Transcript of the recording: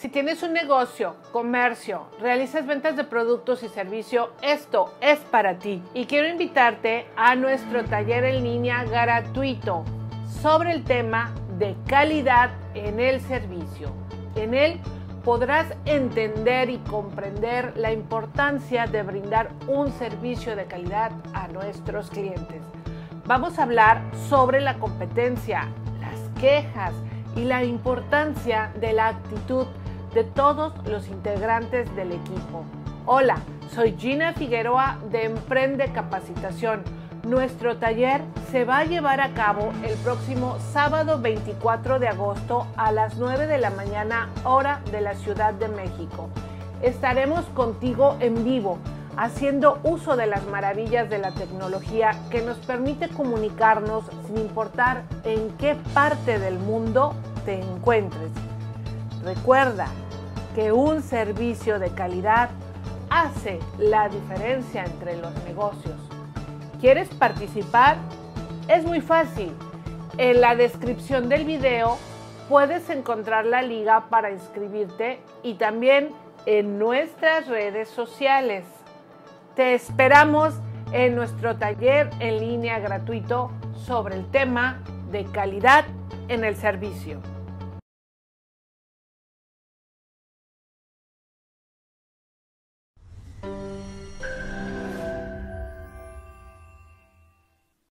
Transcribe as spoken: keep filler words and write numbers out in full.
Si tienes un negocio, comercio, realizas ventas de productos y servicios, esto es para ti. Y quiero invitarte a nuestro taller en línea gratuito sobre el tema de calidad en el servicio. En él podrás entender y comprender la importancia de brindar un servicio de calidad a nuestros clientes. Vamos a hablar sobre la competencia, las quejas y la importancia de la actitud de todos los integrantes del equipo. Hola, soy Gina Figueroa de Emprende Capacitación. Nuestro taller se va a llevar a cabo el próximo sábado veinticuatro de agosto a las nueve de la mañana, hora de la Ciudad de México. Estaremos contigo en vivo, haciendo uso de las maravillas de la tecnología que nos permite comunicarnos sin importar en qué parte del mundo te encuentres. Recuerda que un servicio de calidad hace la diferencia entre los negocios. ¿Quieres participar? Es muy fácil. En la descripción del video puedes encontrar la liga para inscribirte y también en nuestras redes sociales. Te esperamos en nuestro taller en línea gratuito sobre el tema de calidad en el servicio.